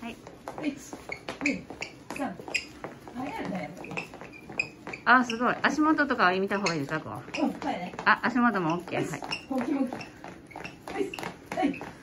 はい。 1、2、3。早いね。 あ、すごい。足元とかは見た方がいいですか、こう。 うん、早いね。 あ、足元もオッケー。はい。 はい。